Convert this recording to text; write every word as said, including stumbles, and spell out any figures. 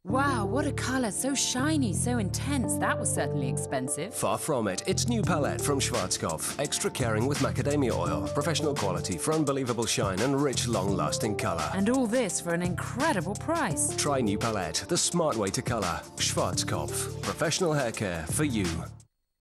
Wow, what a colour, so shiny, so intense. That was certainly expensive. Far from it. It's new palette from Schwarzkopf. Extra caring with macadamia oil. Professional quality for unbelievable shine and rich, long-lasting colour. And all this for an incredible price. Try new palette, the smart way to colour. Schwarzkopf. Professional hair care for you.